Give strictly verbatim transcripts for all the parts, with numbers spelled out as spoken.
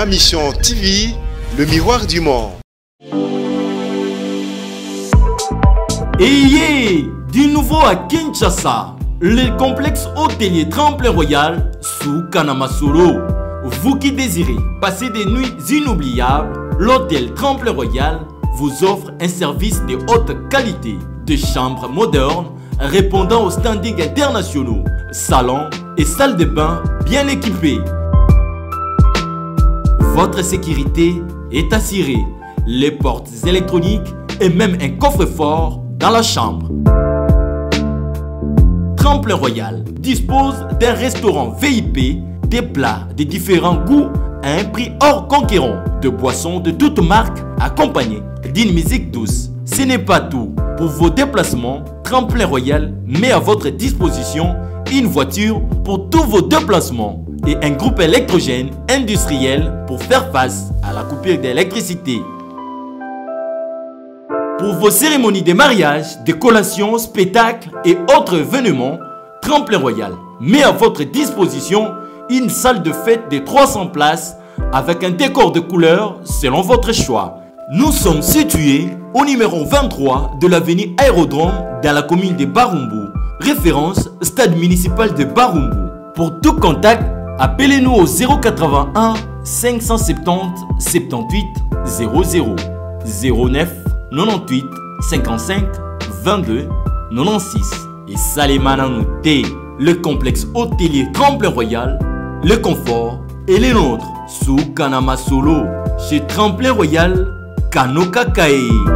Ma Mission T V, le miroir du monde. Et yeah, du nouveau à Kinshasa, le complexe hôtelier Tremplin Royal sous Kanamasolo. Vous qui désirez passer des nuits inoubliables, l'hôtel Tremplin Royal vous offre un service de haute qualité, de chambres modernes répondant aux standards internationaux, salons et salles de bain bien équipées. Votre sécurité est assurée, les portes électroniques et même un coffre-fort dans la chambre. Tremplin Royal dispose d'un restaurant V I P, des plats de différents goûts à un prix hors conquérant, de boissons de toutes marques accompagnées d'une musique douce. Ce n'est pas tout. Pour vos déplacements, Tremplin Royal met à votre disposition une voiture pour tous vos déplacements et un groupe électrogène industriel pour faire face à la coupure d'électricité. Pour vos cérémonies de mariage, de collations, spectacles et autres événements, Tremplin Royal met à votre disposition une salle de fête de trois cents places avec un décor de couleurs selon votre choix. Nous sommes situés au numéro vingt-trois de l'avenue Aérodrome dans la commune de Barumbu, référence stade municipal de Barumbu. Pour tout contact, appelez-nous au zéro quatre-vingt-un cinq cent soixante-dix soixante-dix-huit zéro zéro zéro neuf quatre-vingt-huit cinquante-cinq vingt-deux quatre-vingt-seize. Et Salimana Nouté, le complexe hôtelier Tremplin Royal, le confort et les nôtres sous Kanamasolo, chez Tremplin Royal, Kanoka Kae.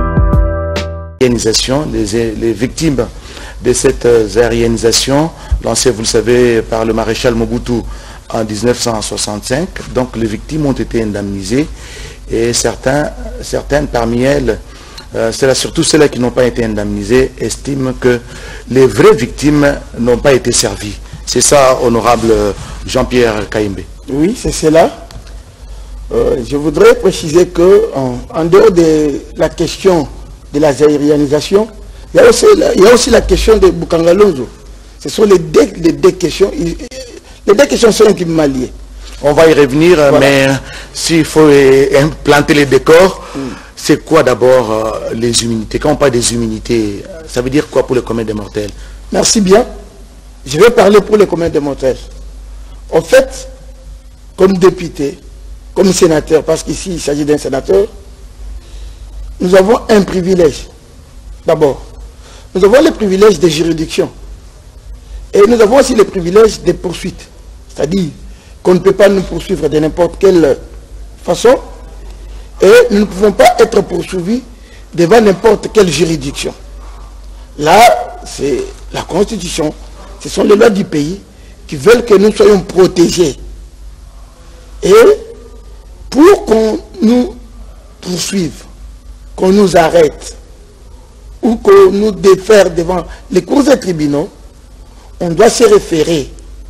Les, les victimes de cette aérianisation, lancée, vous le savez, par le maréchal Mobutu en mille neuf cent soixante-cinq, donc les victimes ont été indemnisées et certains, certaines parmi elles, euh, surtout celles qui n'ont pas été indemnisées, estiment que les vraies victimes n'ont pas été servies. C'est ça, honorable Jean-Pierre Kaïmbé. Oui, c'est cela. Euh, je voudrais préciser que en, en dehors de la question de la aérianisation, il y a aussi la, il y a aussi la question de Bukangalonzo. Ce sont les deux, les deux questions. Les deux questions sont intimement liées. On va y revenir, voilà. Mais s'il faut planter les décors, mm. c'est quoi d'abord euh, les immunités? Quand on parle des immunités, ça veut dire quoi pour les communs des mortels? Merci bien. Je vais parler pour les communs des mortels. En fait, comme député, comme sénateur, parce qu'ici il s'agit d'un sénateur, nous avons un privilège. D'abord, nous avons le privilège des juridictions. Et nous avons aussi le privilège des poursuites. C'est-à-dire qu'on ne peut pas nous poursuivre de n'importe quelle façon. Et nous ne pouvons pas être poursuivis devant n'importe quelle juridiction. Là, c'est la Constitution. Ce sont les lois du pays qui veulent que nous soyons protégés. Et pour qu'on nous poursuive, qu'on nous arrête, ou qu'on nous défère devant les cours et tribunaux, on doit se référer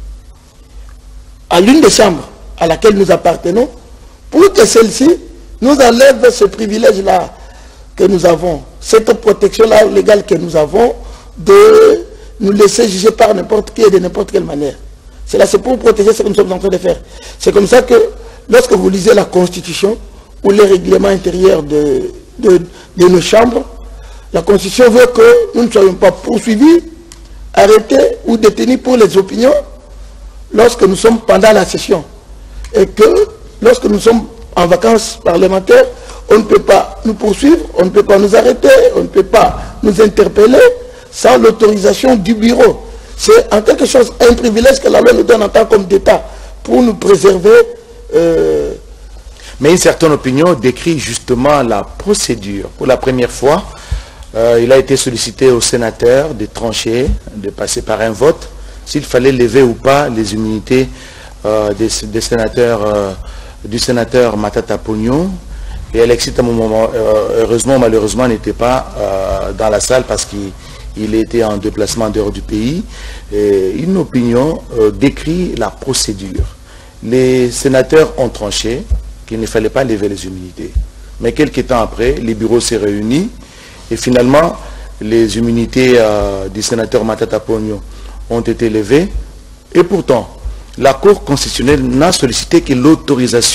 à l'une des chambres à laquelle nous appartenons pour que celle-ci nous enlève ce privilège-là que nous avons, cette protection-là légale que nous avons de nous laisser juger par n'importe qui et de n'importe quelle manière. C'est là, c'est pour protéger ce que nous sommes en train de faire. C'est comme ça que lorsque vous lisez la Constitution ou les règlements intérieurs de, de, de nos chambres, la Constitution veut que nous ne soyons pas poursuivis, arrêtés ou détenus pour les opinions lorsque nous sommes pendant la session. Et que lorsque nous sommes en vacances parlementaires, on ne peut pas nous poursuivre, on ne peut pas nous arrêter, on ne peut pas nous interpeller sans l'autorisation du bureau. C'est en quelque chose un privilège que la loi nous donne en tant qu'homme d'État pour nous préserver. Euh... Mais une certaine opinion décrit justement la procédure. Pour la première fois, euh, il a été sollicité aux sénateurs de trancher, de passer par un vote, s'il fallait lever ou pas les immunités euh, des, des sénateurs, euh, du sénateur Matata Pognon. Et Alexis Tamoumo, euh, heureusement, malheureusement, n'était pas euh, dans la salle parce qu'il il était en déplacement dehors du pays. Et une opinion euh, décrit la procédure. Les sénateurs ont tranché qu'il ne fallait pas lever les immunités. Mais quelques temps après, les bureaux s'est réunis et finalement, les immunités euh, du sénateur Matata Pognon ont été levées. Et pourtant, la Cour constitutionnelle n'a sollicité que l'autorisation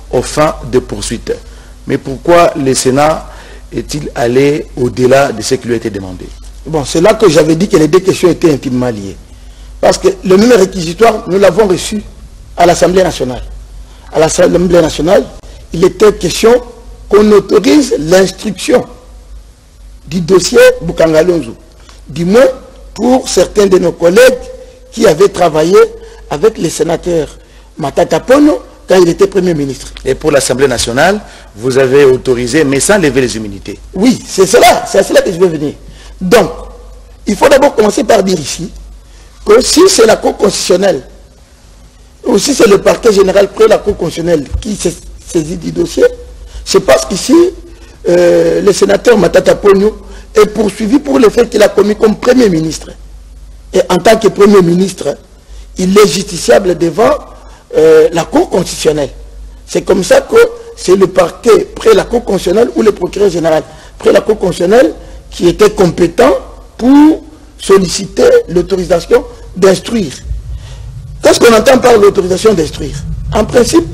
aux fins de poursuite. Mais pourquoi le Sénat est-il allé au-delà de ce qui lui a été demandé? Bon, c'est là que j'avais dit que les deux questions étaient intimement liées. Parce que le même réquisitoire, nous l'avons reçu à l'Assemblée nationale. À l'Assemblée nationale, il était question qu'on autorise l'instruction du dossier Boukangalonzo. Du moins, pour certains de nos collègues qui avaient travaillé avec les sénateurs Matata Ponyo quand il était Premier ministre. Et pour l'Assemblée nationale, vous avez autorisé, mais sans lever les immunités. Oui, c'est cela, c'est à cela que je veux venir. Donc, il faut d'abord commencer par dire ici que si c'est la Cour constitutionnelle, ou si c'est le parquet général près la Cour constitutionnelle qui s'est saisi du dossier, c'est parce qu'ici, euh, le sénateur Matata Ponyo est poursuivi pour le fait qu'il a commis comme Premier ministre. Et en tant que Premier ministre, il est justiciable devant euh, la Cour constitutionnelle. C'est comme ça que c'est le parquet près la Cour constitutionnelle ou le procureur général près la Cour constitutionnelle qui était compétent pour solliciter l'autorisation d'instruire. Qu'est-ce qu'on entend par l'autorisation d'instruire? En principe,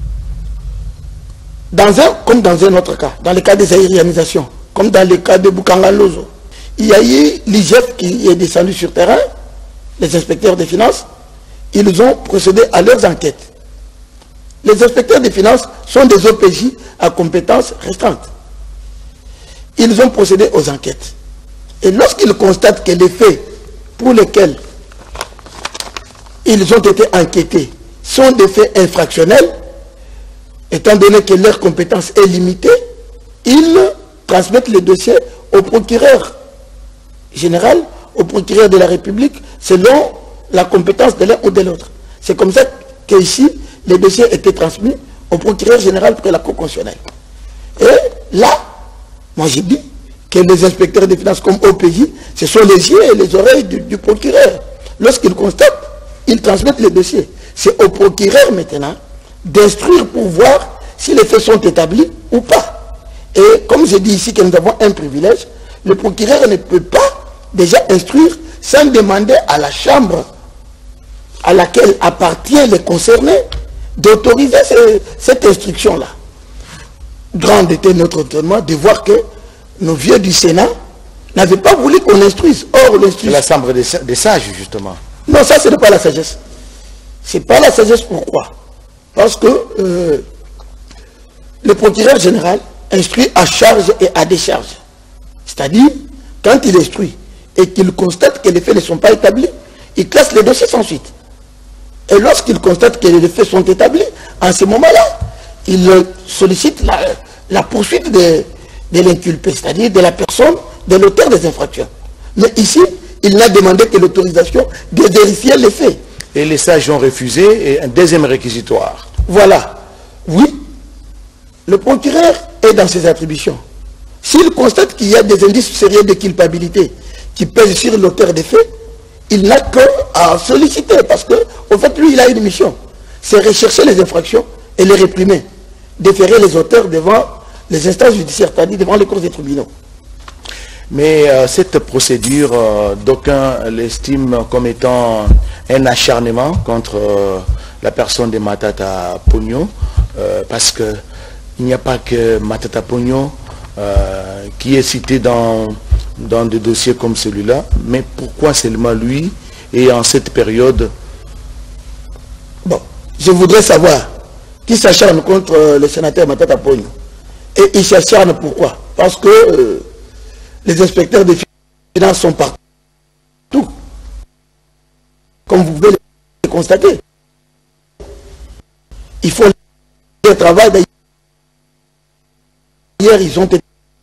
dans un comme dans un autre cas, dans le cas des aérianisations, comme dans le cas de Boukangalonzo, il y a eu l'I G F qui est descendu sur terrain, les inspecteurs des finances, ils ont procédé à leurs enquêtes. Les inspecteurs des finances sont des O P J à compétences restantes. Ils ont procédé aux enquêtes. Et lorsqu'ils constatent que les faits pour lesquels ils ont été enquêtés sont des faits infractionnels, étant donné que leur compétence est limitée, ils transmettent le dossier au procureur général, au procureur de la République, selon la compétence de l'un ou de l'autre. C'est comme ça qu'ici, les dossiers étaient transmis au procureur général près la Cour constitutionnelle. Et là, moi j'ai dit que les inspecteurs des finances comme O P J, ce sont les yeux et les oreilles du, du procureur. Lorsqu'ils constatent, ils transmettent les dossiers. C'est au procureur maintenant d'instruire pour voir si les faits sont établis ou pas. Et comme je dis ici que nous avons un privilège, le procureur ne peut pas déjà instruire sans demander à la chambre à laquelle appartient les concernés d'autoriser cette instruction-là. Grand était notre étonnement de voir que nos vieux du Sénat n'avaient pas voulu qu'on instruise. Or, l'instruction... La chambre des, des sages, justement. Non, ça, ce n'est pas la sagesse. Ce n'est pas la sagesse, pourquoi? Parce que euh, le procureur général instruit à charge et à décharge. C'est-à-dire, quand il instruit et qu'il constate que les faits ne sont pas établis, il classe les dossiers sans suite. Et lorsqu'il constate que les faits sont établis, en ce moment-là, il sollicite la, la poursuite de, de l'inculpé, c'est-à-dire de la personne, de l'auteur des infractions. Mais ici, il n'a demandé que l'autorisation de vérifier les faits. Et les sages ont refusé, et un deuxième réquisitoire. Voilà. Oui, le procureur est dans ses attributions. S'il constate qu'il y a des indices sérieux de culpabilité qui pèsent sur l'auteur des faits, il n'a qu'à solliciter, parce que, au fait, lui, il a une mission. C'est rechercher les infractions et les réprimer. Déférer les auteurs devant les instances judiciaires, c'est-à-dire devant les cours des tribunaux. Mais euh, cette procédure, euh, d'aucuns l'estiment comme étant un acharnement contre euh, la personne de Matata Ponyo, euh, parce qu'il n'y a pas que Matata Ponyo euh, qui est cité dans, dans des dossiers comme celui-là, mais pourquoi seulement lui et en cette période? Bon, je voudrais savoir qui s'acharne contre euh, le sénateur Matata Ponyo. Et il s'acharne pourquoi? Parce que euh, les inspecteurs des finances sont partout. Comme vous pouvez le constater. Il faut le travail. Hier, ils ont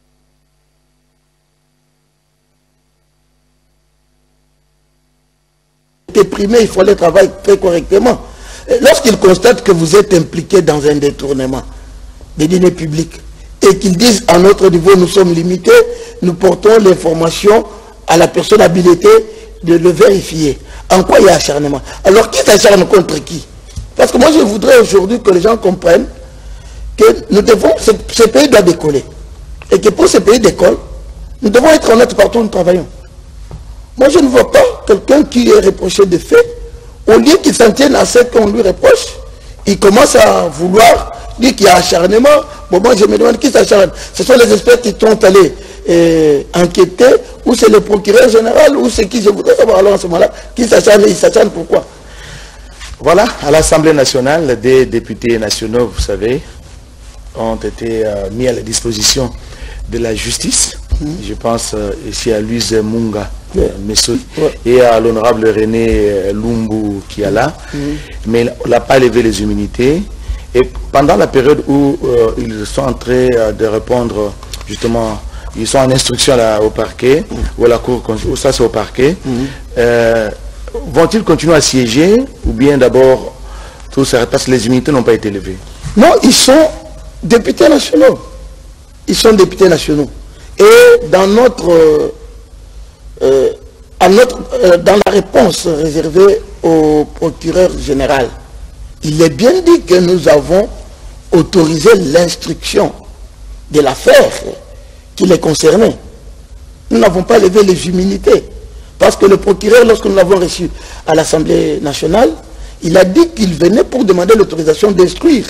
été primés, il faut le travail très correctement. Lorsqu'ils constatent que vous êtes impliqué dans un détournement des deniers publics, et qu'ils disent à notre niveau nous sommes limités, nous portons l'information à la personne habilitée de le vérifier. En quoi il y a acharnement? Alors qui s'acharne contre qui? Parce que moi je voudrais aujourd'hui que les gens comprennent que nous devons, ce, ce pays doit décoller. Et que pour ce pays décolle, nous devons être honnêtes partout où nous travaillons. Moi je ne vois pas quelqu'un qui est reproché de faits, au lieu qu'il s'en tienne à ce qu'on lui reproche, il commence à vouloir dit qu'il y a acharnement. Bon, moi je me demande qui s'acharne. Ce sont les experts qui sont allés euh, enquêter, ou c'est le procureur général, ou c'est qui, je voudrais savoir alors en ce moment-là, qui s'acharne et il s'acharne pourquoi? Voilà, à l'Assemblée nationale, des députés nationaux, vous savez, ont été euh, mis à la disposition de la justice. Mmh. Je pense euh, ici à Louise Munga, ouais. euh, Messou, ouais. et à l'honorable René euh, Lumbu qui est là, mmh. mais il n'a pas levé les immunités. Et pendant la période où euh, ils sont en train euh, de répondre, justement, ils sont en instruction là, au parquet, mmh. ou à la cour, ou ça c'est au parquet, mmh. euh, vont-ils continuer à siéger, ou bien d'abord, tout ça, parce que les immunités n'ont pas été levées? Non, ils sont députés nationaux. Ils sont députés nationaux. Et dans notre, euh, euh, à notre euh, dans la réponse réservée au procureur général, il est bien dit que nous avons autorisé l'instruction de l'affaire qui les concernait. Nous n'avons pas levé les immunités. Parce que le procureur, lorsque nous l'avons reçu à l'Assemblée nationale, il a dit qu'il venait pour demander l'autorisation d'instruire.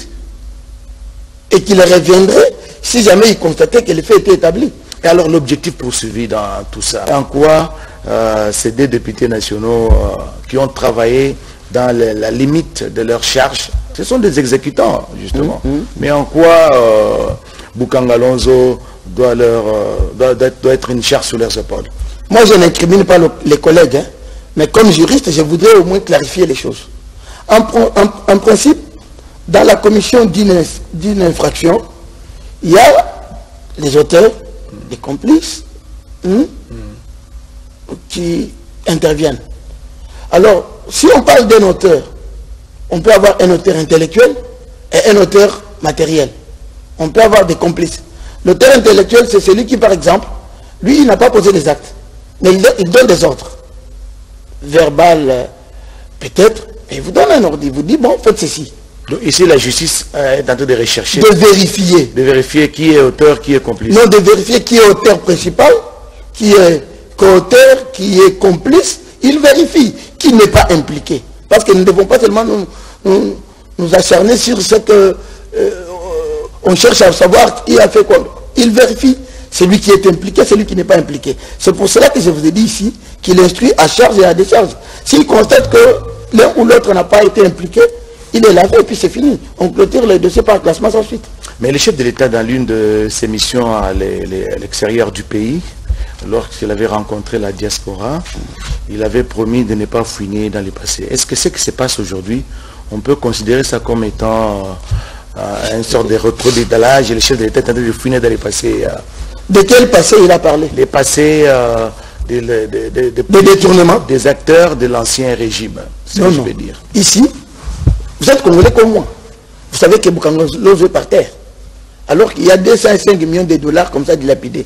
Et qu'il reviendrait si jamais il constatait que le fait était établi. Et alors l'objectif poursuivi dans tout ça, en quoi euh, ces deux députés nationaux euh, qui ont travaillé dans les, la limite de leur charge, ce sont des exécutants justement, mmh, mmh. mais en quoi euh, Bokanga Lonzo doit, leur, euh, doit, doit être une charge sur leurs épaules? Moi je n'incrimine pas le, les collègues, hein, mais comme juriste je voudrais au moins clarifier les choses. En, en, en principe, dans la commission d'une infraction, il y a les auteurs, les complices hein, mm. qui interviennent. Alors, si on parle d'un auteur, on peut avoir un auteur intellectuel et un auteur matériel. On peut avoir des complices. L'auteur intellectuel, c'est celui qui, par exemple, lui, il n'a pas posé les actes, mais il, il donne des ordres. Verbal, peut-être, et il vous donne un ordre, il vous dit, bon, faites ceci. Donc ici, la justice est en train de rechercher. De vérifier. De vérifier qui est auteur, qui est complice. Non, de vérifier qui est auteur principal, qui est co-auteur, qui est complice. Il vérifie qui n'est pas impliqué. Parce que nous ne devons pas seulement nous, nous, nous acharner sur ce que... Euh, on cherche à savoir qui a fait quoi. Il vérifie celui qui est impliqué, celui qui n'est pas impliqué. C'est pour cela que je vous ai dit ici qu'il instruit à charge et à décharge. S'il constate que l'un ou l'autre n'a pas été impliqué, il est lavé et puis c'est fini. On clôture le dossier par classement sans suite. Mais le chef de l'État, dans l'une de ses missions à l'extérieur du pays, lorsqu'il avait rencontré la diaspora, il avait promis de ne pas fouiner dans le passé. Est-ce que ce qui se passe aujourd'hui, on peut considérer ça comme étant euh, une sorte de retour d'étalage et le chef de l'État est en train de fouiner dans le passé euh, De quel passé il a parlé? Les passés euh, des de, de, de, de, de détournements des acteurs de l'ancien régime, c'est ce que je veux dire. Ici, vous êtes congolais comme moi. Vous savez que Bokanga Lonzo est par terre. Alors qu'il y a deux cent cinq millions de dollars comme ça dilapidés.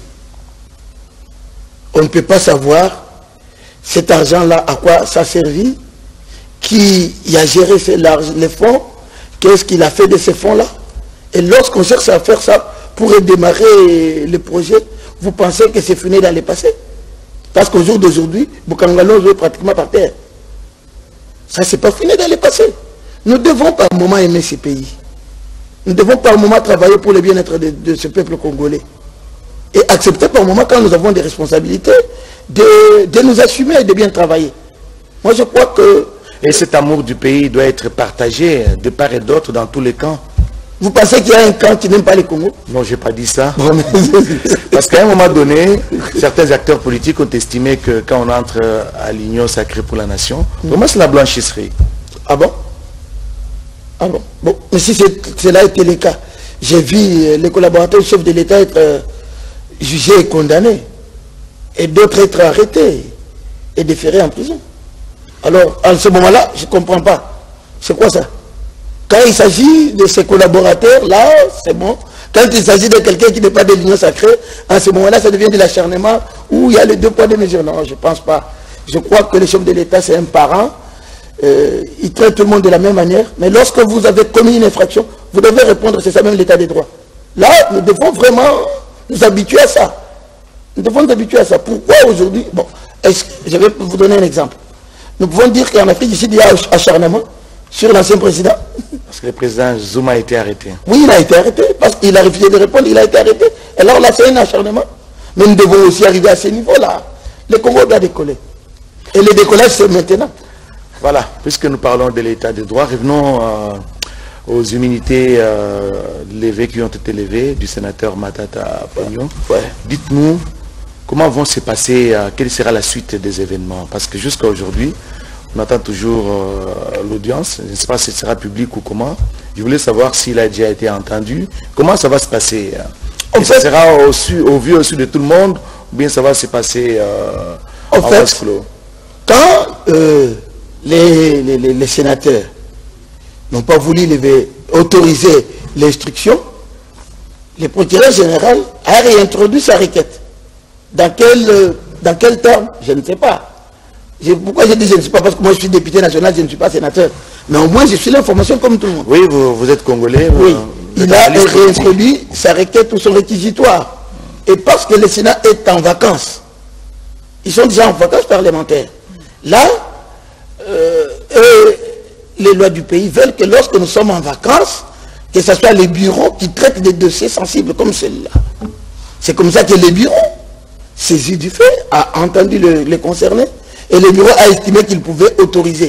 On ne peut pas savoir cet argent-là, à quoi ça a servi, qui a géré les fonds, qu'est-ce qu'il a fait de ces fonds-là. Et lorsqu'on cherche à faire ça pour redémarrer le projet, vous pensez que c'est fini dans le passé? Parce qu'au jour d'aujourd'hui, Bokanga Lonzo est pratiquement par terre. Ça, c'est pas fini dans le passé. Nous devons par moment aimer ce pays. Nous devons par moment travailler pour le bien-être de, de ce peuple congolais. Et accepter par moment, quand nous avons des responsabilités, de, de nous assumer et de bien travailler. Moi, je crois que... Et cet amour du pays doit être partagé de part et d'autre dans tous les camps. Vous pensez qu'il y a un camp qui n'aime pas les Congos? Non, je n'ai pas dit ça. Parce qu'à un moment donné, certains acteurs politiques ont estimé que quand on entre à l'Union sacrée pour la nation, vraiment c'est la blanchisserie. Ah bon? Ah bon? Bon, mais si cela était le cas, j'ai vu les collaborateurs du chef de l'État être euh, jugés et condamnés, et d'autres être arrêtés et déférés en prison. Alors, à ce moment-là, je ne comprends pas. C'est quoi ça? Quand il s'agit de ces collaborateurs-là, c'est bon. Quand il s'agit de quelqu'un qui n'est pas de l'Union sacrée, à ce moment-là, ça devient de l'acharnement où il y a les deux poids de mesure. Non, je ne pense pas. Je crois que le chef de l'État, c'est un parent. Euh, il traite tout le monde de la même manière. Mais lorsque vous avez commis une infraction, vous devez répondre, c'est ça même l'état des droits. Là, nous devons vraiment nous habituer à ça. Nous devons nous habituer à ça. Pourquoi aujourd'hui? Bon, je vais vous donner un exemple. Nous pouvons dire qu'en Afrique, ici, il y a acharnement sur l'ancien président. Parce que le président Zuma a été arrêté. Oui, il a été arrêté, parce qu'il a refusé de répondre, il a été arrêté. Et là, on a fait un acharnement. Mais nous devons aussi arriver à ce niveau-là. Le Congo doit décoller. Et le décollage, c'est maintenant. Voilà, puisque nous parlons de l'état de droit, revenons euh, aux immunités euh, levées qui ont été levées du sénateur Matata Ponyo. Ouais. Dites-nous, comment vont se passer, euh, quelle sera la suite des événements? Parce que jusqu'à aujourd'hui, on attend toujours euh, l'audience. Je ne sais pas si ce sera public ou comment. Je voulais savoir s'il a déjà été entendu. Comment ça va se passer? En fait, ça sera au, su, au vu, au su de tout le monde, ou bien ça va se passer euh, en, en fait, clos? Quand euh, les, les, les, les sénateurs n'ont pas voulu lever, autoriser l'instruction, le procureur général a réintroduit sa requête. Dans quel, dans quel terme? Je ne sais pas. Je, pourquoi je dis je ne sais pas? Parce que moi je suis député national, je ne suis pas sénateur. Mais au moins je suis l'information comme tout le monde. Oui, vous, vous êtes congolais. Oui. Vous, il a réintroduit sa requête ou son réquisitoire. Et parce que le Sénat est en vacances, ils sont déjà en vacances parlementaires. Là, euh, et les lois du pays veulent que lorsque nous sommes en vacances, que ce soit les bureaux qui traitent des dossiers sensibles comme celui-là. C'est comme ça que le bureau, saisi du fait, a entendu le, les concernés et le bureau a estimé qu'il pouvait autoriser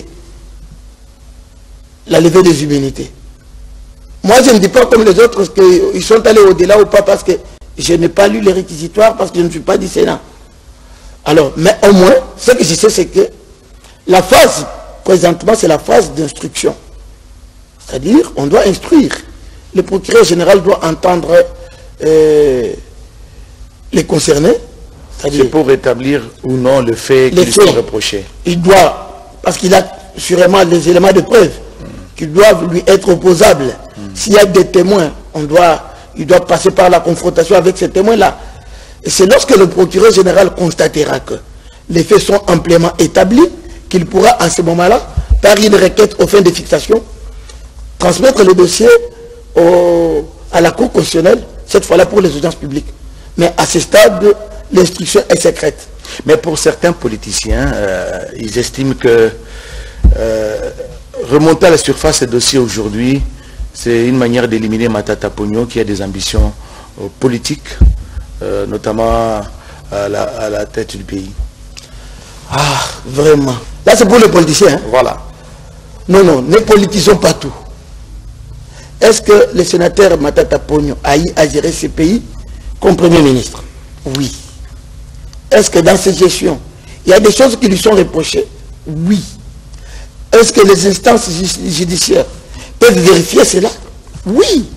la levée des immunités. Moi, je ne dis pas comme les autres qu'ils sont allés au-delà ou pas parce que je n'ai pas lu les réquisitoires parce que je ne suis pas du Sénat. Alors, mais au moins, ce que je sais, c'est que la phase, présentement, c'est la phase d'instruction. C'est-à-dire, on doit instruire. Le procureur général doit entendre euh, les concernés. C'est pour rétablir ou non le fait qu'ils sont reprochés. Il doit, parce qu'il a sûrement les éléments de preuve mm. qui doivent lui être opposables. Mm. S'il y a des témoins, on doit, il doit passer par la confrontation avec ces témoins-là. Et c'est lorsque le procureur général constatera que les faits sont amplement établis qu'il pourra à ce moment-là, par une requête aux fins de fixation, transmettre le dossier au, à la Cour constitutionnelle, cette fois-là pour les audiences publiques. Mais à ce stade, l'instruction est secrète. Mais pour certains politiciens, euh, ils estiment que euh, remonter à la surface ces dossiers aujourd'hui, c'est une manière d'éliminer Matata Ponyo qui a des ambitions euh, politiques, euh, notamment à la, à la tête du pays. Ah, vraiment. Là, c'est pour les politiciens. Hein? Voilà. Non, non, ne politisons pas tout. Est-ce que le sénateur Matata Ponyo a eu à gérer ce pays comme Premier ministre? Oui. Est-ce que dans ces gestions, il y a des choses qui lui sont reprochées? Oui. Est-ce que les instances judiciaires peuvent vérifier cela? Oui.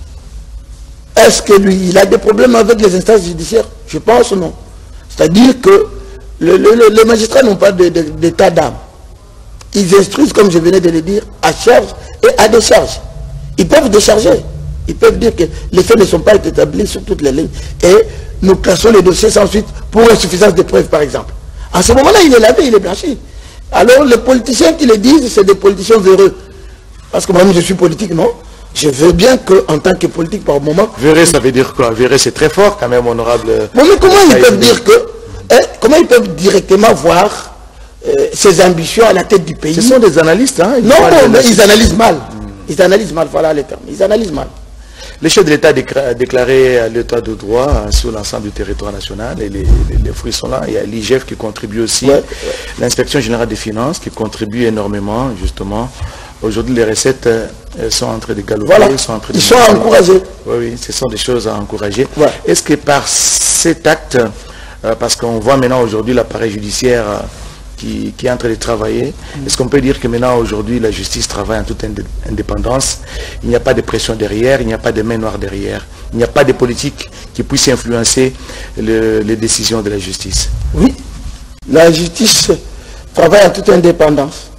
Est-ce que lui, il a des problèmes avec les instances judiciaires? Je pense non. C'est-à-dire que le, le, le, les magistrats n'ont pas d'état d'âme. Ils instruisent, comme je venais de le dire, à charge et à décharge. Ils peuvent décharger. Ils peuvent dire que les faits ne sont pas établis sur toutes les lignes. Et nous classons les dossiers sans suite pour insuffisance de preuves, par exemple. En ce moment-là, il est lavé, il est blanchi. Alors, les politiciens qui le disent, c'est des politiciens véreux. Parce que moi-même, je suis politique, non? Je veux bien qu'en tant que politique, par moment... Véreux, ça veut dire quoi? Véreux, c'est très fort, quand même, honorable... Bon, mais comment ils peuvent dire que... Hein, comment ils peuvent directement voir euh, ses ambitions à la tête du pays? Ce sont des analystes, hein? Non, non, mais ils analysent mal. Hmm. Ils analysent mal, voilà les termes. Ils analysent mal. Le chef de l'État a déclaré l'état de droit hein, sur l'ensemble du territoire national et les, les, les fruits sont là. Il y a l'I G F qui contribue aussi, ouais, ouais. L'inspection générale des finances qui contribue énormément justement. Aujourd'hui, les recettes euh, sont en train de galoper. Voilà. Ils sont, en train de Ils sont encouragés. Oui, oui, ce sont des choses à encourager. Ouais. Est-ce que par cet acte, euh, parce qu'on voit maintenant aujourd'hui l'appareil judiciaire euh, Qui, qui est en train de travailler. Mmh. Est-ce qu'on peut dire que maintenant, aujourd'hui, la justice travaille en toute indépendance? Il n'y a pas de pression derrière, il n'y a pas de main noire derrière, il n'y a pas de politique qui puisse influencer le, les décisions de la justice? Oui, la justice travaille en toute indépendance.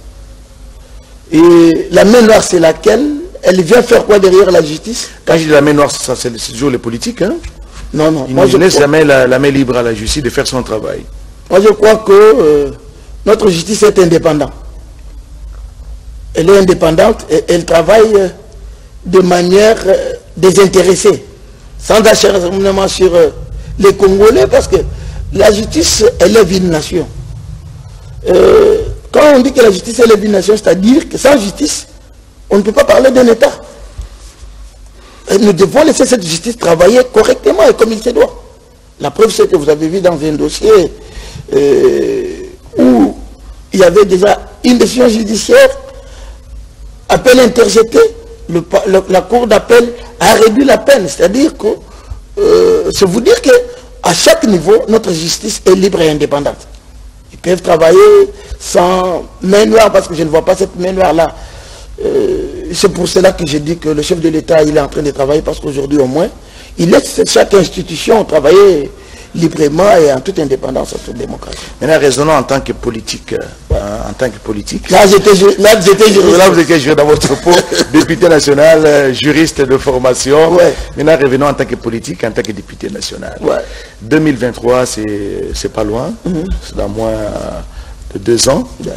Et la main noire, c'est laquelle? Elle vient faire quoi derrière la justice? Quand je dis la main noire, c'est toujours les politiques. Hein? Non, non. Ils ne laissent jamais la, la main libre à la justice de faire son travail. Moi, je crois que euh, notre justice est indépendante. Elle est indépendante et elle travaille de manière euh, désintéressée, sans acharnement sur euh, les Congolais, parce que la justice élève une nation. Euh, quand on dit que la justice élève une nation, c'est-à-dire que sans justice, on ne peut pas parler d'un État. Et nous devons laisser cette justice travailler correctement et comme il se doit. La preuve, c'est que vous avez vu dans un dossier euh, où il y avait déjà une décision judiciaire, appel interjeté, le, le, la cour d'appel a réduit la peine. C'est-à-dire que, euh, c'est vous dire qu'à chaque niveau, notre justice est libre et indépendante. Ils peuvent travailler sans main noire, parce que je ne vois pas cette main noire-là. Euh, c'est pour cela que je dis que le chef de l'État, il est en train de travailler, parce qu'aujourd'hui au moins, il laisse chaque institution travailler librement et en toute indépendance, en toute démocratie. Maintenant, raisonnons en tant que politique. Ouais. Hein, en tant que politique. Là, j'étais juriste. Là, vous étiez juriste dans votre peau, député national, euh, juriste de formation. Ouais. Maintenant, revenons en tant que politique, en tant que député national. Ouais. deux mille vingt-trois, c'est pas loin. Mm-hmm. C'est dans moins de deux ans. Ouais.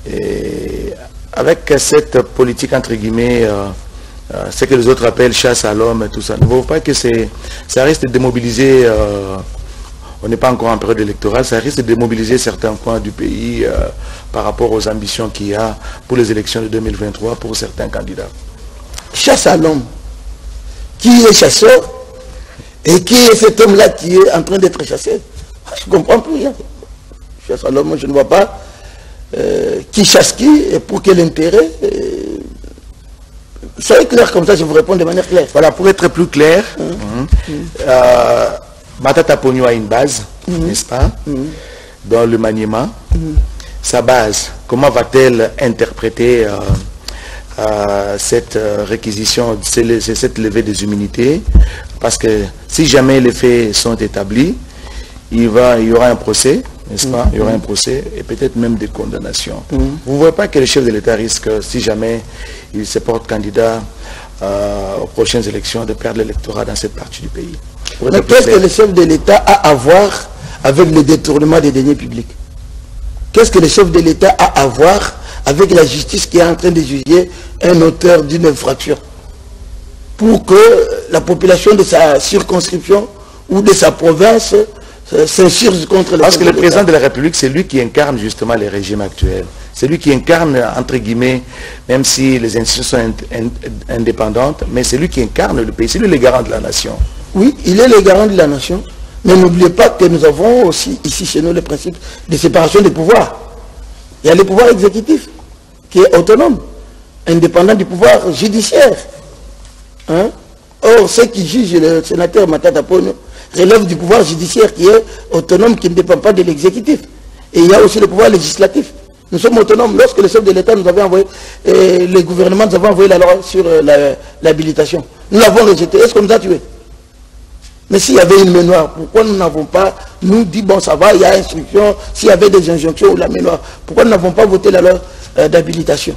Et avec cette politique, entre guillemets, euh, euh, ce que les autres appellent chasse à l'homme et tout ça, ne voyez pas que ça risque de démobiliser, euh, on n'est pas encore en période électorale, ça risque de démobiliser certains coins du pays euh, par rapport aux ambitions qu'il y a pour les élections de deux mille vingt-trois pour certains candidats. Chasse à l'homme. Qui est chasseur et qui est cet homme-là qui est en train d'être chassé? Je ne comprends plus rien. Chasse à l'homme, je ne vois pas euh, qui chasse qui et pour quel intérêt. Et... Soyez clair comme ça, je vous réponds de manière claire. Voilà, pour être plus clair, mmh. Mmh. Euh, Matata Ponyo a une base, mmh. n'est-ce pas, mmh. dans le maniement. Mmh. Sa base, comment va-t-elle interpréter euh, euh, cette euh, réquisition, cette levée des immunités? Parce que si jamais les faits sont établis, il, va, il y aura un procès, n'est-ce mmh. pas? Il y aura un procès et peut-être même des condamnations. Mmh. Vous ne voyez pas que le chef de l'État risque, si jamais il se porte candidat euh, aux prochaines élections, de perdre l'électorat dans cette partie du pays? Mais qu'est-ce que le chef de l'État a à voir avec le détournement des deniers publics? Qu'est-ce que le chef de l'État a à voir avec la justice qui est en train de juger un auteur d'une infraction pour que la population de sa circonscription ou de sa province s'insurge contre le... Parce que le président de la République, c'est lui qui incarne justement les régimes actuels. C'est lui qui incarne, entre guillemets, même si les institutions sont indépendantes, mais c'est lui qui incarne le pays, c'est lui le garant de la nation. Oui, il est le garant de la nation, mais n'oubliez pas que nous avons aussi ici chez nous le principe de séparation des pouvoirs. Il y a le pouvoir exécutif qui est autonome, indépendant du pouvoir judiciaire. Hein? Or, ceux qui jugent le sénateur Matata Ponyo relèvent du pouvoir judiciaire qui est autonome, qui ne dépend pas de l'exécutif. Et il y a aussi le pouvoir législatif. Nous sommes autonomes. Lorsque le chef de l'État nous avait envoyé, et le gouvernement nous avait envoyé la loi sur l'habilitation, nous l'avons rejeté. Est-ce qu'on nous a tués? Mais s'il y avait une main noire, pourquoi nous n'avons pas, nous dit bon ça va, il y a instruction, s'il y avait des injonctions ou la main noire, pourquoi nous n'avons pas voté la loi euh, d'habilitation?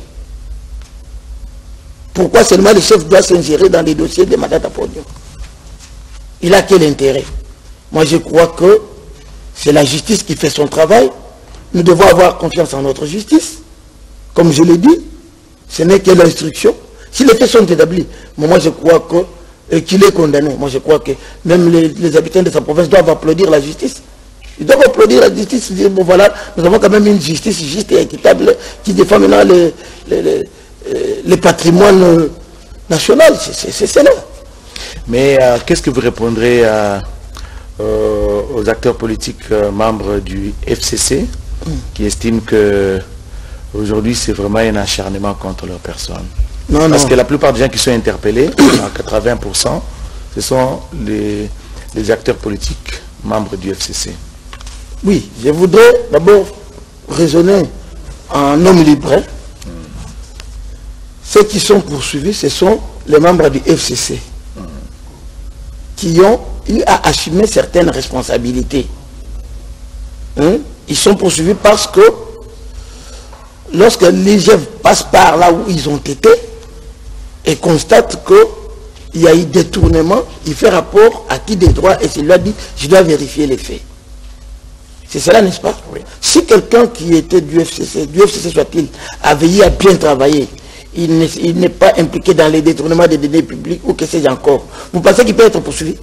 Pourquoi seulement le chef doit s'ingérer dans les dossiers de Matata Ponyo? Il a quel intérêt? Moi je crois que c'est la justice qui fait son travail. Nous devons avoir confiance en notre justice. Comme je l'ai dit, ce n'est que l'instruction. Si les faits sont établis, moi je crois que qu'il est condamné. Moi je crois que même les, les habitants de sa province doivent applaudir la justice. Ils doivent applaudir la justice, dire bon voilà, nous avons quand même une justice juste et équitable qui défend maintenant les, les, les, les patrimoines nationaux. C'est cela. Mais euh, qu'est-ce que vous répondrez à, euh, aux acteurs politiques euh, membres du F C C mm. qui estiment que aujourd'hui c'est vraiment un acharnement contre leur personne? Non, Parce non. que la plupart des gens qui sont interpellés, à quatre-vingts pour cent, ce sont les, les acteurs politiques membres du F C C. Oui, je voudrais d'abord raisonner en homme libre. Mm. Ceux qui sont poursuivis, ce sont les membres du F C C mm. qui ont eu à assumer certaines responsabilités. Hein? Ils sont poursuivis parce que lorsque l'I G F passe par là où ils ont été, et constate qu'il y a eu détournement, il fait rapport à qui des droits et il lui a dit je dois vérifier les faits. C'est cela, n'est-ce pas? Oui. Si quelqu'un qui était du F C C, du F C C soit-il, a veillé à bien travailler, il n'est pas impliqué dans les détournements des deniers publics ou que sais-je encore, vous pensez qu'il peut être poursuivi?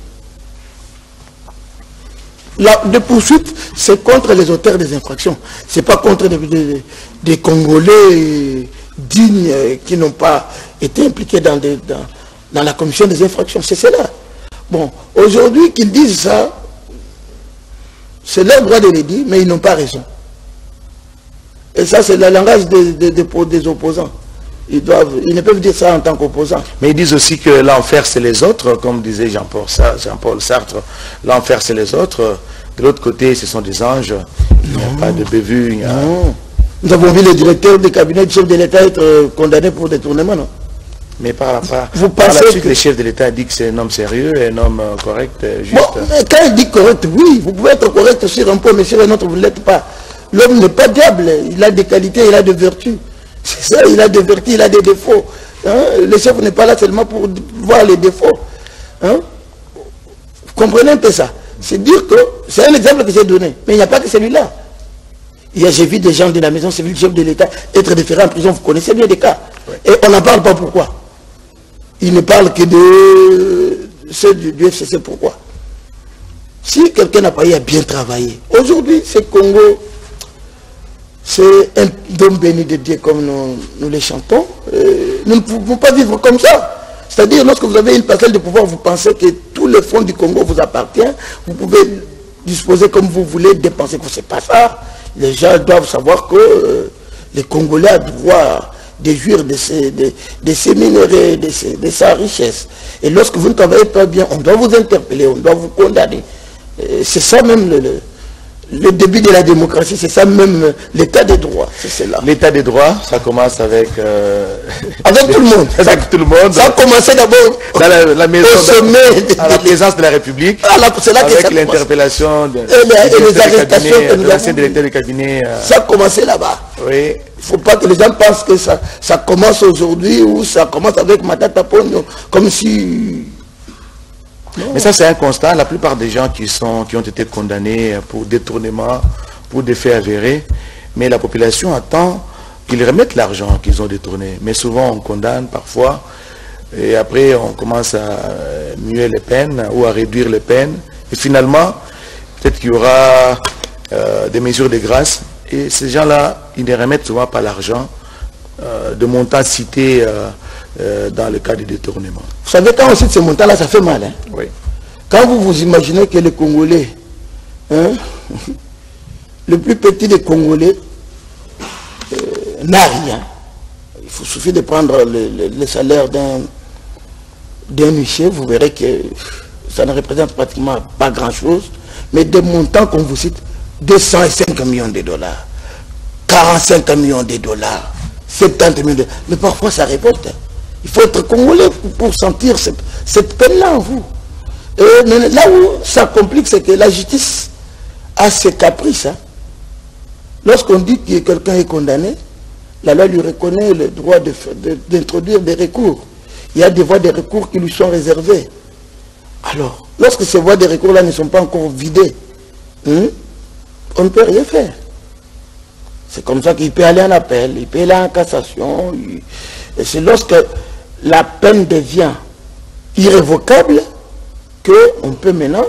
La de poursuite, c'est contre les auteurs des infractions. Ce n'est pas contre des, des, des Congolais dignes qui n'ont pas était impliqué dans, des, dans, dans la commission des infractions. C'est cela. Bon, aujourd'hui qu'ils disent ça, c'est leur droit de le dire, mais ils n'ont pas raison. Et ça, c'est le langage des, des, des, des opposants. Ils, doivent, ils ne peuvent dire ça en tant qu'opposants. Mais ils disent aussi que l'enfer, c'est les autres, comme disait Jean-Paul Jean-Paul Sartre. L'enfer, c'est les autres. De l'autre côté, ce sont des anges. Il n'y a pas de bévue. Non. Nous avons vu le directeur du cabinet du chef de l'État être euh, condamné pour détournement, non? Mais par la, par, Vous par pensez la suite, que... le chef de l'État dit que c'est un homme sérieux, un homme euh, correct, euh, juste. Bon, mais quand il dit correct, oui, vous pouvez être correct sur un point, mais sur un autre, vous ne l'êtes pas. L'homme n'est pas diable, il a des qualités, il a des vertus. C'est ça, il a des vertus, il a des défauts. Hein? Le chef n'est pas là seulement pour voir les défauts. Hein? Vous comprenez un peu ça? C'est dire que, c'est un exemple que j'ai donné, mais il n'y a pas que celui-là. J'ai vu des gens de la maison civile, chef de l'État, être déférés en prison, vous connaissez bien des cas. Et on n'en parle pas pourquoi. Il ne parle que de ceux du, du F C C, pourquoi. Si quelqu'un n'a pas eu à bien travailler, aujourd'hui, ce Congo, c'est un don béni de Dieu comme nous, nous les chantons. Euh, nous ne pouvons pas vivre comme ça. C'est-à-dire, lorsque vous avez une parcelle de pouvoir, vous pensez que tout le fonds du Congo vous appartient, vous pouvez disposer comme vous voulez, dépenser. Ce n'est pas ça. Les gens doivent savoir que euh, les Congolais ont droit de jouir de ces, de, de ces minerais, de, ces, de sa richesse. Et lorsque vous ne travaillez pas bien, on doit vous interpeller, on doit vous condamner. C'est ça même le, le, le début de la démocratie, c'est ça même l'état des droits. C'est cela. L'état des droits, ça commence avec... Euh, avec tout le monde. Avec tout le monde. Ça a commencé d'abord dans la, la maison, au sommet de, à la présence de la République, ah, là, là avec l'interpellation de, et les, et les arrestations cabinet, que nous de l'ancien directeur du cabinet. Euh, ça a commencé là-bas. Oui. Il ne faut pas que les gens pensent que ça, ça commence aujourd'hui ou ça commence avec Matata Ponyo, comme si... Non. Mais ça, c'est un constat. La plupart des gens qui, sont, qui ont été condamnés pour détournement, pour des faits avérés, mais la population attend qu'ils remettent l'argent qu'ils ont détourné. Mais souvent, on condamne parfois, et après, on commence à muer les peines ou à réduire les peines. Et finalement, peut-être qu'il y aura euh, des mesures de grâce. Et ces gens-là, ils ne remettent souvent pas l'argent euh, de montant cité euh, euh, dans le cas du détournement. Vous savez, quand on cite ce montant-là, ça fait mal. Hein? Oui. Quand vous vous imaginez que les Congolais, hein, le plus petit des Congolais, euh, n'a rien. Il faut suffit de prendre le, le, le salaire d'un d'un huissier, vous verrez que ça ne représente pratiquement pas grand-chose, mais des montants qu'on vous cite, deux cent cinq millions de dollars, quarante-cinq millions de dollars, soixante-dix millions de dollars. Mais parfois ça révolte. Hein. Il faut être congolais pour, pour sentir cette, cette peine-là en vous. Et, mais là où ça complique, c'est que la justice a ses caprices. Hein. Lorsqu'on dit que quelqu'un est condamné, la loi lui reconnaît le droit d'introduire de, de, des recours. Il y a des voies de recours qui lui sont réservées. Alors, lorsque ces voies de recours-là ne sont pas encore vidées, hein, on ne peut rien faire. C'est comme ça qu'il peut aller en appel, il peut aller en cassation. Il... Et c'est lorsque la peine devient irrévocable qu'on peut maintenant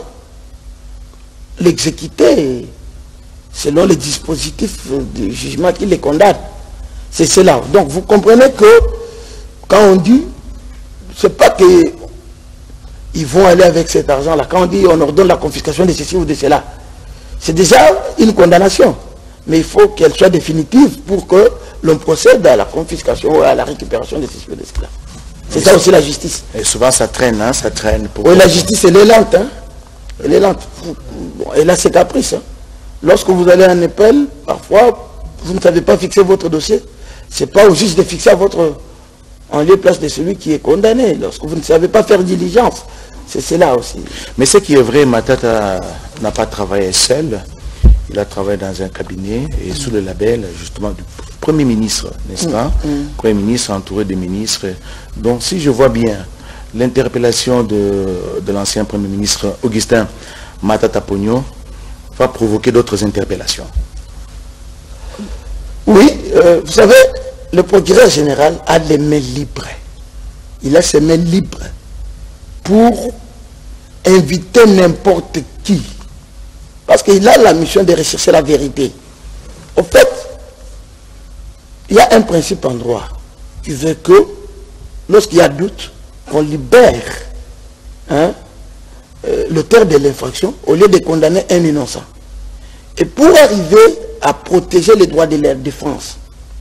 l'exécuter selon les dispositifs du jugement qui les condamne. C'est cela. Donc vous comprenez que quand on dit, c'est pas que ils vont aller avec cet argent-là. Quand on dit on ordonne la confiscation de ceci ou de cela, c'est déjà une condamnation. Mais il faut qu'elle soit définitive pour que l'on procède à la confiscation ou à la récupération de ceci ou de cela. C'est ça aussi la justice. Et souvent ça traîne, hein, ça traîne. Pour... Oui, la justice, elle est lente. Hein. Elle est lente. Bon, elle a ses caprices. Hein. Lorsque vous allez en appel, parfois, vous ne savez pas fixer votre dossier. Ce n'est pas au juge de fixer à votre en lieu et place de celui qui est condamné. Lorsque vous ne savez pas faire diligence, c'est cela aussi. Mais ce qui est vrai, Matata n'a pas travaillé seul. Il a travaillé dans un cabinet et mmh. sous le label justement du Premier ministre, n'est-ce pas? mmh. Premier ministre entouré des ministres. Donc si je vois bien l'interpellation de, de l'ancien Premier ministre Augustin Matata Ponyo va provoquer d'autres interpellations. Oui, euh, vous savez, le procureur général a les mains libres. Il a ses mains libres pour inviter n'importe qui. Parce qu'il a la mission de rechercher la vérité. Au fait, il y a un principe en droit qui veut que lorsqu'il y a doute, on libère hein, euh, l'auteur de l'infraction au lieu de condamner un innocent. Et pour arriver à protéger les droits de leur défense,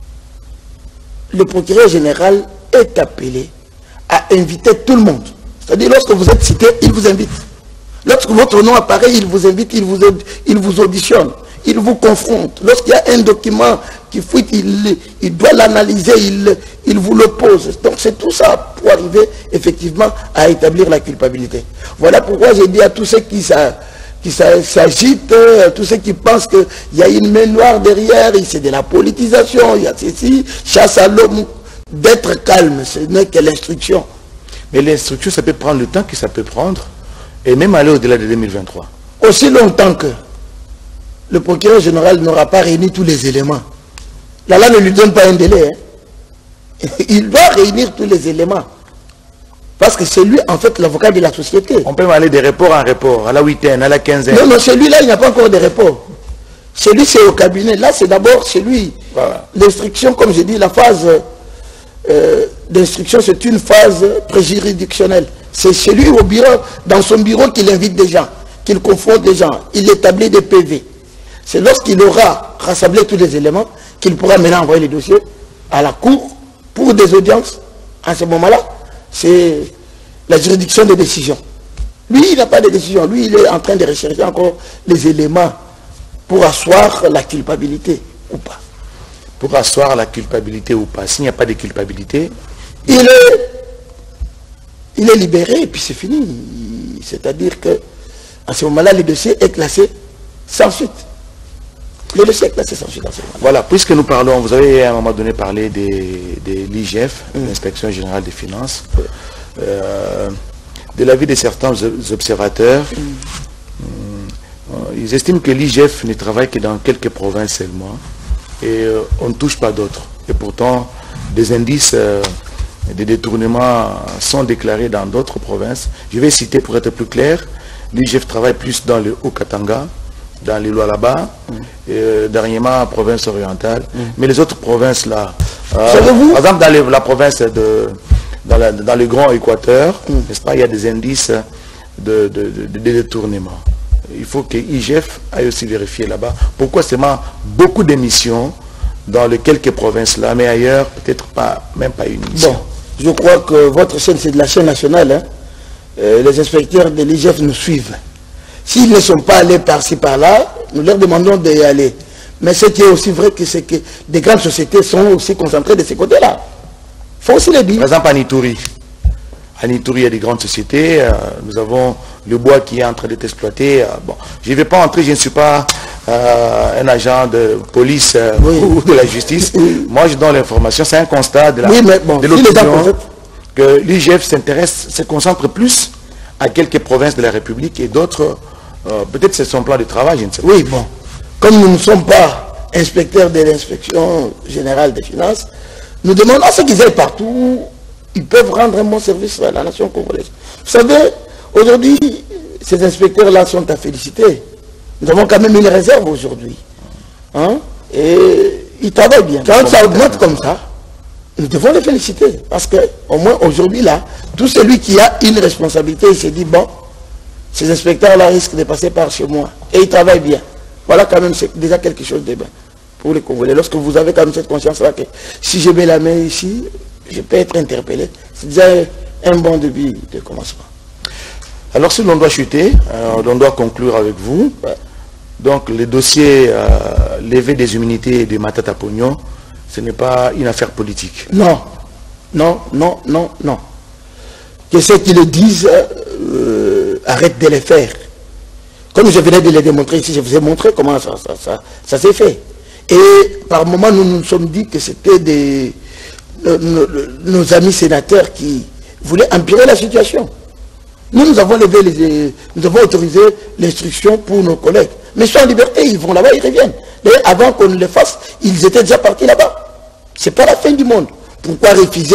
le procureur général est appelé à inviter tout le monde. C'est-à-dire, lorsque vous êtes cité, il vous invite. Lorsque votre nom apparaît, il vous invite, il vous, il vous auditionne, il vous confronte. Lorsqu'il y a un document qui fuite, il, il doit l'analyser, il, il vous le pose. Donc c'est tout ça pour arriver effectivement à établir la culpabilité. Voilà pourquoi j'ai dit à tous ceux qui s'agitent, tous ceux qui pensent qu'il y a une main noire derrière, c'est de la politisation, il y a ceci, chasse à l'homme, d'être calme, ce n'est que l'instruction. Mais l'instruction, ça peut prendre le temps que ça peut prendre, et même aller au-delà de deux mille vingt-trois. Aussi longtemps que le procureur général n'aura pas réuni tous les éléments. La loi ne lui donne pas un délai. Hein. Il doit réunir tous les éléments. Parce que c'est lui, en fait, l'avocat de la société. On peut aller de report en report, à la huitaine, à la quinzaine. Non, non, celui-là, il n'y a pas encore de report. Celui, c'est au cabinet. Là, c'est d'abord celui. Voilà. L'instruction, comme je dis, la phase euh, d'instruction, c'est une phase préjuridictionnelle. C'est celui au bureau, dans son bureau, qu'il invite des gens, qu'il confronte des gens, il établit des P V. C'est lorsqu'il aura rassemblé tous les éléments qu'il pourra maintenant envoyer les dossiers à la cour pour des audiences. À ce moment-là, c'est la juridiction de décision. Lui, il n'a pas de décision. Lui, il est en train de rechercher encore les éléments pour asseoir la culpabilité ou pas. Pour asseoir la culpabilité ou pas. S'il n'y a pas de culpabilité, il est, il est libéré et puis c'est fini. C'est-à-dire que à ce moment-là, le dossier est classé sans suite. Le dossier est classé sans suite dans ce moment-là. Voilà, puisque nous parlons, vous avez à un moment donné parlé de, de l'I G F, mm. l'Inspection Générale des Finances, euh, de l'avis de certains observateurs, mm. euh, ils estiment que l'I G F ne travaille que dans quelques provinces seulement et euh, on ne touche pas d'autres. Et pourtant, des indices euh, de détournement sont déclarés dans d'autres provinces. Je vais citer pour être plus clair, l'I G F travaille plus dans le Haut-Katanga, dans les lois là-bas, mm. euh, dernièrement province orientale, mm. mais les autres provinces là, euh, par exemple dans les, la province de, dans, la, dans le Grand Équateur, mm. n'est-ce pas, il y a des indices de, de, de, de détournement. Il faut que l'I G F aille aussi vérifier là-bas. Pourquoi seulement beaucoup d'émissions dans les quelques provinces là, mais ailleurs, peut-être pas, même pas une mission. Bon, je crois que votre chaîne, c'est de la chaîne nationale, hein. euh, les inspecteurs de l'I G F nous suivent. S'ils ne sont pas allés par-ci par-là, nous leur demandons d'y aller. Mais ce qui est aussi vrai, c'est que des grandes sociétés sont aussi concentrées de ces côtés-là. Il faut aussi le dire. Par exemple, à Nitouri. À Nitouri, il y a des grandes sociétés. Euh, nous avons le bois qui est en train d'être exploité. Euh, bon, je ne vais pas entrer, je ne suis pas euh, un agent de police euh, oui. ou de la justice. Oui. Moi, je donne l'information. C'est un constat de la oui, bon, de l'opinion que l'I G F s'intéresse, se concentre plus à quelques provinces de la République et d'autres, euh, peut-être c'est son plan de travail, je ne sais pas. Oui, bon. Comme nous ne sommes pas inspecteurs de l'inspection générale des finances, nous demandons à ceux qui aillent partout, ils peuvent rendre un bon service à la nation congolaise. Vous savez, aujourd'hui, ces inspecteurs-là sont à féliciter. Nous avons quand même une réserve aujourd'hui. Hein? Et ils travaillent bien. Quand ça augmente comme ça, nous devons les féliciter. Parce qu'au moins aujourd'hui, là, tout celui qui a une responsabilité, il se dit, bon, ces inspecteurs-là risquent de passer par chez moi. Et ils travaillent bien. Voilà quand même, c'est déjà quelque chose de bien pour les Congolais. Lorsque vous avez quand même cette conscience-là que si je mets la main ici, je peux être interpellé. C'est déjà un bon début de commencement. Alors si l'on doit chuter, euh, on doit conclure avec vous. Ouais. Donc le dossier euh, levé des immunités de Matata Pognon, ce n'est pas une affaire politique. Non, non, non, non, non. Que ceux qui le disent, euh, arrêtent de les faire. Comme je venais de les démontrer ici, je vous ai montré comment ça, ça, ça, ça s'est fait. Et par moments, nous nous sommes dit que c'était des... Nos, nos, nos amis sénateurs qui voulaient empirer la situation. Nous, nous avons levé les, nous avons autorisé l'instruction pour nos collègues. Mais ils sont en liberté, ils vont là-bas, ils reviennent. D'ailleurs, avant qu'on le fasse, ils étaient déjà partis là-bas. C'est pas la fin du monde. Pourquoi refuser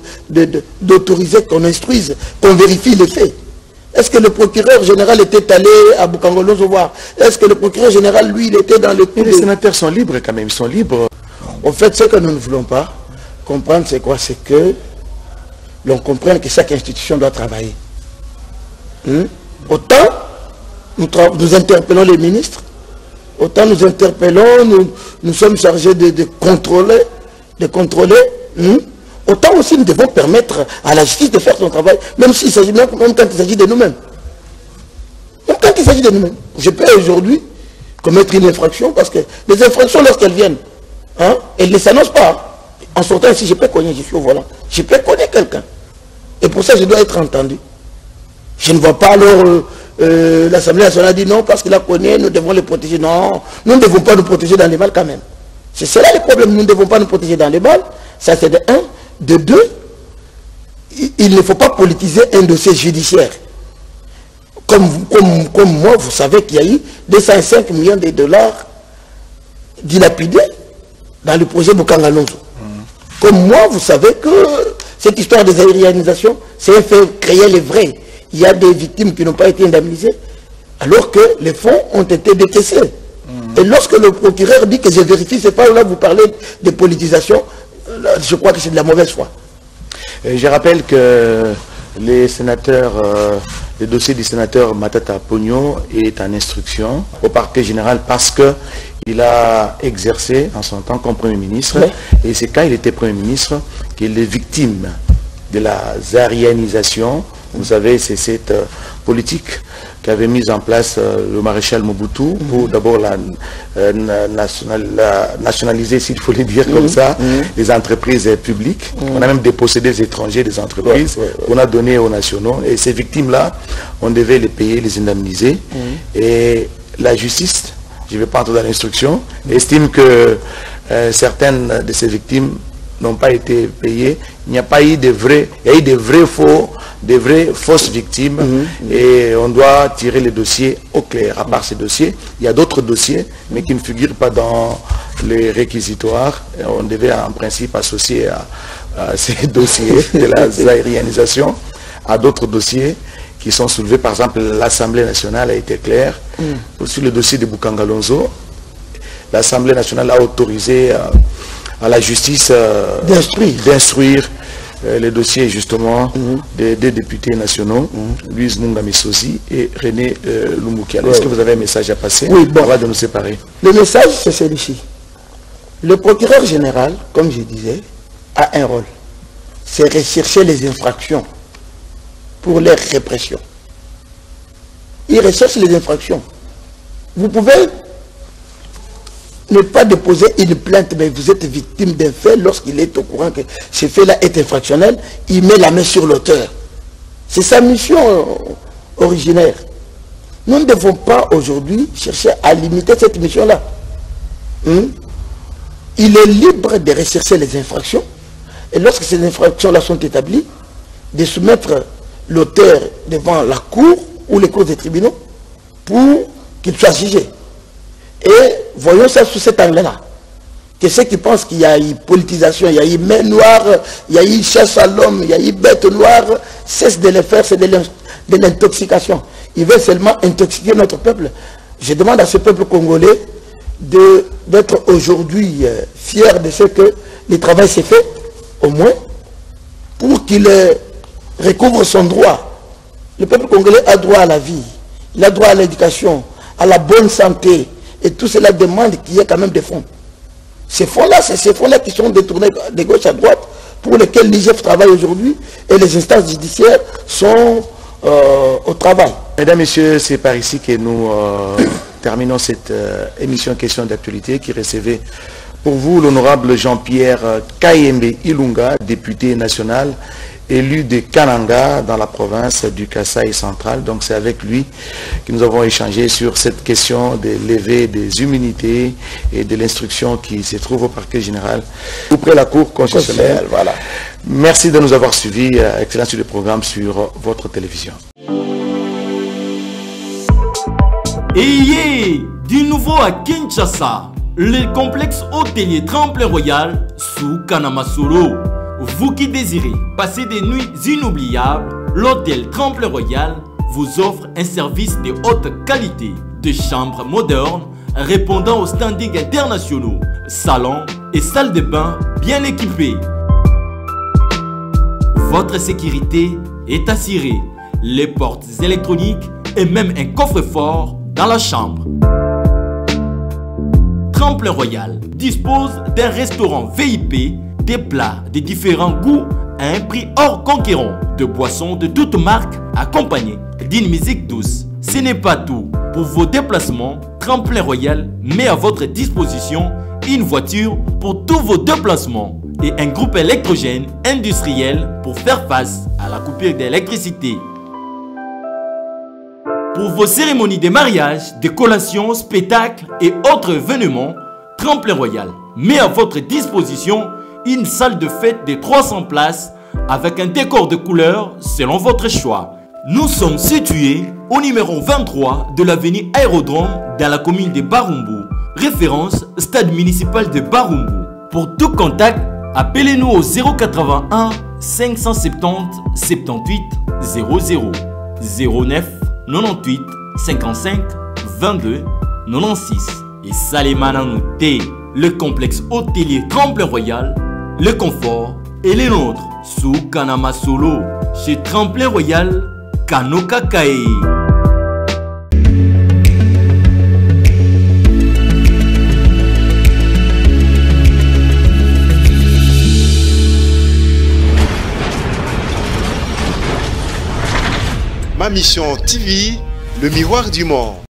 d'autoriser qu'on instruise, qu'on vérifie les faits? Est-ce que le procureur général était allé à Bukangolozo voir? Est-ce que le procureur général, lui, il était dans le... Mais les sénateurs sont libres quand même, ils sont libres. En fait, ce que nous ne voulons pas comprendre, c'est quoi? C'est que l'on comprenne que chaque institution doit travailler. Hum? Autant nous, nous interpellons les ministres, autant nous interpellons, nous, nous sommes chargés de, de contrôler, de contrôler, hum? Autant aussi nous devons permettre à la justice de faire son travail, même s'il s'agit, même, même quand il s'agit de nous-mêmes. Même quand il s'agit de nous-mêmes. Je peux aujourd'hui commettre une infraction parce que les infractions, lorsqu'elles viennent, hein, elles ne s'annoncent pas. En sortant ici, je peux connaître, je suis au volant, je peux connaître quelqu'un. Et pour ça, je dois être entendu. Je ne vois pas alors euh, euh, l'Assemblée nationale dit non parce qu'il la connaît, nous devons les protéger. Non, nous ne devons pas nous protéger dans les balles quand même. C'est cela le problème, nous ne devons pas nous protéger dans les balles. Ça c'est de un. De deux, il ne faut pas politiser un dossier judiciaire. Comme, comme, comme moi, vous savez qu'il y a eu deux cent cinq millions de dollars dilapidés dans le projet Boukangalonzo. Mmh. Comme moi, vous savez que cette histoire des aérianisations, c'est un fait réel et vrai. Il y a des victimes qui n'ont pas été indemnisées, alors que les fonds ont été décaissés. Mmh. Et lorsque le procureur dit que je vérifie, c'est pas là vous parlez de politisation, je crois que c'est de la mauvaise foi. Et je rappelle que les sénateurs, euh, le dossier du sénateur Matata Pogno est en instruction au parquet général parce qu'il a exercé en son temps comme Premier ministre. Oui. Et c'est quand il était Premier ministre qu'il est victime de la zarianisation. Vous savez, c'est cette euh, politique qu'avait mise en place euh, le maréchal Mobutu pour mmh. d'abord la, euh, national, la nationaliser, s'il faut le dire mmh. comme ça, mmh. les entreprises publiques. Mmh. On a même dépossédé des étrangers des entreprises ouais, ouais, ouais. qu'on a donné aux nationaux. Et ces victimes-là, on devait les payer, les indemniser. Mmh. Et la justice, je ne vais pas entrer dans l'instruction, mmh. estime que euh, certaines de ces victimes n'ont pas été payées. Il n'y a pas eu de vrais, il y a eu des vrais faux, des vraies fausses victimes mmh, et on doit tirer les dossiers au clair. À part ces dossiers, il y a d'autres dossiers, mais qui ne figurent pas dans les réquisitoires. On devait en principe associer à, à ces dossiers de la aérianisation à d'autres dossiers qui sont soulevés. Par exemple, l'Assemblée nationale a été claire. Mmh. Sur le dossier de Boukangalonzo, l'Assemblée nationale a autorisé euh, à la justice euh, d'instruire Euh, les dossiers justement mmh. des, des députés nationaux, mmh. Louise Munga Missozi et René euh, Lumbukiala. Ouais. Est-ce que vous avez un message à passer? Oui, bon. Avant de nous séparer. Le message, c'est celui-ci. Le procureur général, comme je disais, a un rôle. C'est rechercher les infractions pour leur répression. Il recherche les infractions. Vous pouvez ne pas déposer une plainte, mais vous êtes victime d'un fait, lorsqu'il est au courant que ce fait-là est infractionnel, il met la main sur l'auteur. C'est sa mission originaire. Nous ne devons pas aujourd'hui chercher à limiter cette mission-là. Hum? Il est libre de rechercher les infractions, et lorsque ces infractions-là sont établies, de soumettre l'auteur devant la cour ou les cours des tribunaux pour qu'il soit jugé. Et voyons ça sous cet angle-là. Que ceux qui pensent qu'il y a eu politisation, il y a eu main noire, il y a eu chasse à l'homme, il y a eu bête noire, cesse de le faire, c'est de l'intoxication. Ils veulent seulement intoxiquer notre peuple. Je demande à ce peuple congolais d'être aujourd'hui euh, fier de ce que le travail s'est fait, au moins, pour qu'il euh, recouvre son droit. Le peuple congolais a droit à la vie, il a droit à l'éducation, à la bonne santé. Et tout cela demande qu'il y ait quand même des fonds. Ces fonds-là, c'est ces fonds-là qui sont détournés de gauche à droite, pour lesquels l'I G F travaille aujourd'hui, et les instances judiciaires sont euh, au travail. Mesdames, Messieurs, c'est par ici que nous euh, terminons cette euh, émission Question d'actualité qui recevait pour vous l'honorable Jean-Pierre Kayembe Ilunga, député national, élu de Kananga dans la province du Kasaï central. Donc c'est avec lui que nous avons échangé sur cette question de levée des immunités et de l'instruction qui se trouve au parquet général auprès de la Cour constitutionnelle. Voilà. Merci de nous avoir suivis. Excellent sur le programme sur votre télévision. Ayez du nouveau à Kinshasa, le complexe hôtelier Tremplin Royal sous Kanamasolo. Vous qui désirez passer des nuits inoubliables, l'hôtel Tremplin Royal vous offre un service de haute qualité, de chambres modernes répondant aux standards internationaux, salons et salles de bain bien équipés. votre sécurité est assurée. Les portes électroniques et même un coffre-fort dans la chambre. Tremplin Royal dispose d'un restaurant V I P, des plats de différents goûts à un prix hors conquérant, de boissons de toutes marques accompagnées d'une musique douce. Ce n'est pas tout. Pour vos déplacements, Tremplin Royal met à votre disposition une voiture pour tous vos déplacements et un groupe électrogène industriel pour faire face à la coupure d'électricité. Pour vos cérémonies de mariage, de collations, spectacles et autres événements, Tremplin Royal met à votre disposition une salle de fête de trois cents places avec un décor de couleurs selon votre choix. Nous sommes situés au numéro vingt-trois de l'avenue Aérodrome dans la commune de Barumbu, référence stade municipal de Barumbu. Pour tout contact, appelez-nous au zéro quatre-vingt-un cinq cent soixante-dix soixante-dix-huit zéro zéro zéro neuf quatre-vingt-huit cinquante-cinq vingt-deux quatre-vingt-seize. Et Salimana Nouté, le complexe hôtelier Tremplin Royal, le confort et les nôtres sous Kanama Solo chez Tremplin Royal Kanoka Kae. Ma mission T V, le miroir du monde.